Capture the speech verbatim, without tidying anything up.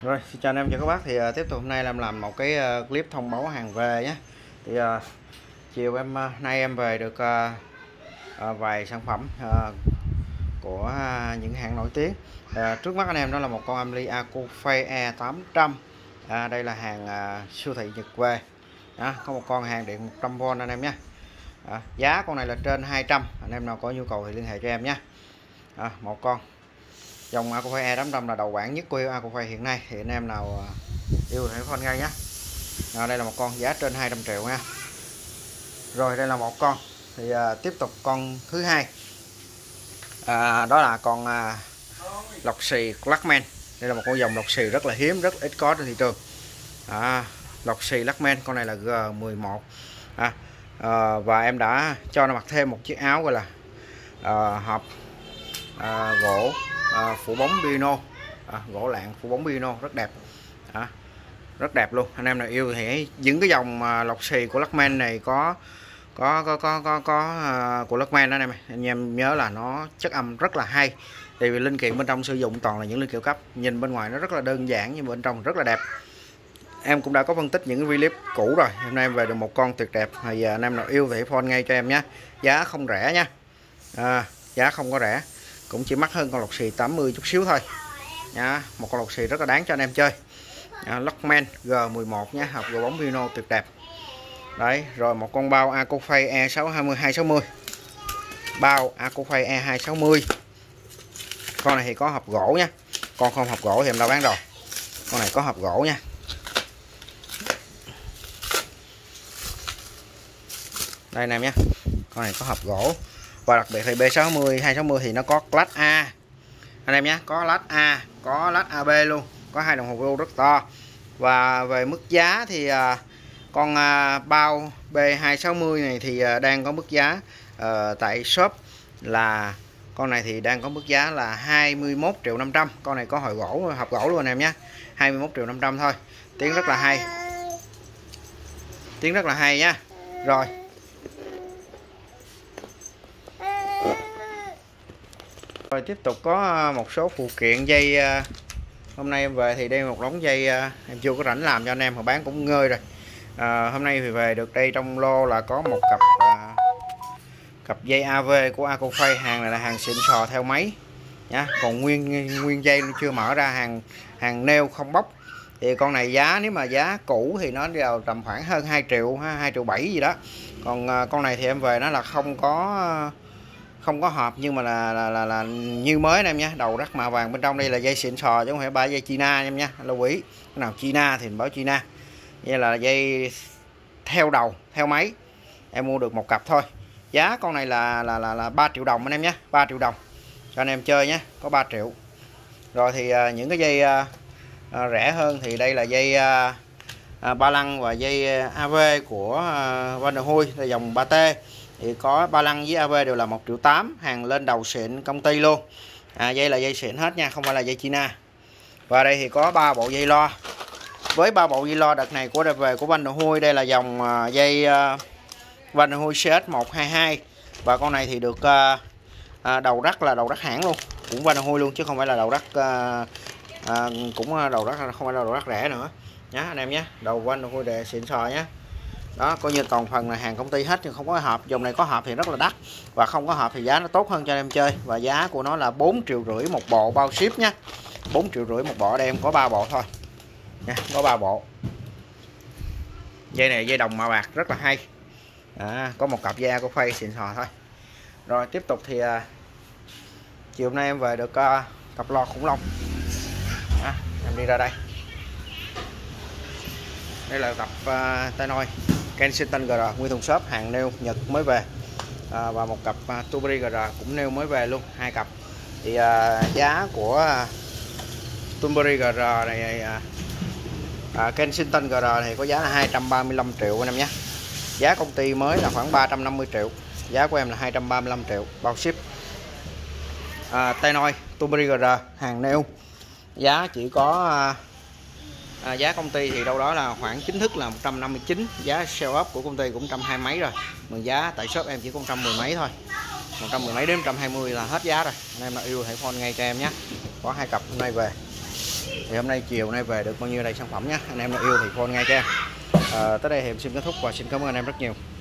Rồi, xin chào anh em, chào các bác. Thì uh, tiếp tục hôm nay làm làm một cái uh, clip thông báo hàng về nhé. Thì uh, chiều em uh, nay em về được uh, uh, vài sản phẩm uh, của uh, những hãng nổi tiếng. Uh, trước mắt anh em đó là một con Amly Acofay E tám trăm. Uh, đây là hàng uh, siêu thị Nhật về. Đó, có một con hàng điện một trăm vôn anh em nhé. Uh, giá con này là trên hai trăm. Anh em nào có nhu cầu thì liên hệ cho em nhé. Uh, một con dòng Acofay E tám trăm là đầu bảng nhất của Acofay hiện nay, thì anh em nào yêu thì phone ngay nhé. À, đây là một con giá trên hai trăm triệu nha. Rồi đây là một con thì à, tiếp tục con thứ hai, à, đó là con à, lọc xì Luckman. Đây là một con dòng lọc xì rất là hiếm, rất ít có trên thị trường. À, lọc xì Luckman, con này là G mười một. À, à, và em đã cho nó mặc thêm một chiếc áo gọi là à, hộp à, gỗ à, phủ bóng pino, à, gỗ lạng phủ bóng pino rất đẹp, à, rất đẹp luôn. Anh em nào yêu thì những cái dòng à, lọc xì của Luckman này có có có có có, có à, của Luckman đó anh em anh em nhớ là nó chất âm rất là hay, tại vì linh kiện bên trong sử dụng toàn là những linh kiện cấp, nhìn bên ngoài nó rất là đơn giản nhưng bên trong rất là đẹp. Em cũng đã có phân tích những cái clip cũ rồi, hôm nay em về được một con tuyệt đẹp, thì anh em nào yêu thì phone ngay cho em nhé. Giá không rẻ nha, à, giá không có rẻ, cũng chỉ mắc hơn con lọc xì tám mươi chút xíu thôi nha. Một con lọc xì rất là đáng cho anh em chơi. à, Luckman G mười một nhé, hộp gỗ bóng pino tuyệt đẹp đấy. Rồi một con bao Acofay E sáu hai mươi hai sáu mươi, bao Acofay E hai sáu mươi. Con này thì có hộp gỗ nha, con không hộp gỗ thì em đã bán rồi, con này có hộp gỗ nha. Đây anh em nhé, con này có hộp gỗ. Và đặc biệt thì B sáu mươi hai sáu mươi thì nó có class A anh em nhé, có class A, có class a bê luôn, có hai đồng hồ vô rất to. Và về mức giá thì à, con à, bao B hai sáu mươi này thì à, đang có mức giá à, tại shop là con này thì đang có mức giá là hai mươi mốt triệu năm trăm. Con này có hồi gỗ, hộp gỗ luôn anh em nhé, hai mươi mốt triệu năm trăm thôi. Tiếng rất là hay, tiếng rất là hay nha. Rồi Rồi tiếp tục có một số phụ kiện dây. Hôm nay em về thì đây một đống dây em chưa có rảnh làm cho anh em, mà bán cũng ngơi rồi. À, hôm nay thì về được đây trong lô là có một cặp à, cặp dây a vê của Acofay. Hàng này là hàng xịn sò theo máy nhá, còn nguyên nguyên dây chưa mở ra, hàng hàng neo không bóc. Thì con này giá nếu mà giá cũ thì nó đều tầm khoảng hơn hai triệu, hai triệu bảy gì đó. Còn à, con này thì em về nó là không có không có hộp, nhưng mà là là, là, là như mới anh em nhé. Đầu rắc mạ vàng, bên trong đây là dây xịn sò chứ không phải ba dây China anh em nhé, lưu ý. Cái nào China thì mình báo China. Đây là dây theo đầu theo máy, em mua được một cặp thôi. Giá con này là là là, là ba triệu đồng anh em nhé, ba triệu đồng cho anh em chơi nhé, có ba triệu. Rồi thì à, những cái dây à, à, rẻ hơn thì đây là dây à, à, ba lăng và dây a vê của à, Van der Huy, là dòng ba T. Thì có ba lăng với a vê đều là một triệu tám, hàng lên đầu xịn công ty luôn. À, dây là dây xịn hết nha, không phải là dây China. Và đây thì có ba bộ dây lo. Với ba bộ dây lo đợt này của đợt về của Van der Huy, đây là dòng uh, dây uh, Van der Huy C S một hai hai. Và con này thì được uh, uh, đầu rắc là đầu rắc hãng luôn, cũng Van der Huy luôn chứ không phải là đầu rắc uh, uh, cũng đầu rắc, không phải là đầu rắc rẻ nữa nhá anh em nhé. Đầu Van der Huy để xịn sò nhé. Đó, coi như toàn phần là hàng công ty hết, nhưng không có hộp. Dòng này có hộp thì rất là đắt, và không có hộp thì giá nó tốt hơn cho anh em chơi. Và giá của nó là bốn triệu rưỡi một bộ bao ship nhé, bốn triệu rưỡi một bộ. Đây em có ba bộ thôi nha, có ba bộ. Dây này dây đồng mạ bạc rất là hay. À, có một cặp dây Acofay xịn sò thôi. Rồi tiếp tục thì à, chiều nay em về được à, cặp lo khủng long. À, em đi ra đây. Đây là cặp uh, tay nôi Kensington giê rờ nguyên thùng shop, hàng neo Nhật mới về. À, và một cặp uh, Tuberi giê rờ cũng neo mới về luôn, hai cặp. Thì uh, giá của uh, Tuberi giê rờ này, uh, uh, Kensington giê rờ thì có giá là hai trăm ba mươi lăm triệu anh em nhé. Giá công ty mới là khoảng ba trăm năm mươi triệu, giá của em là hai trăm ba mươi lăm triệu bao ship. À, tay nôi Tuberi giê rờ hàng neo, giá chỉ có uh, À, giá công ty thì đâu đó là khoảng chính thức là một trăm năm mươi chín, giá sale up của công ty cũng một trăm hai mấy rồi, mà giá tại shop em chỉ có một trăm mười mấy thôi, một trăm mười mấy đến một trăm hai mươi là hết giá rồi. Anh em nào yêu hãy phone ngay cho em nhé. Có hai cặp hôm nay về. Thì hôm nay chiều nay về được bao nhiêu đây sản phẩm nhé, anh em nào yêu thì phone ngay cho em. À, tới đây thì em xin kết thúc và xin cảm ơn anh em rất nhiều.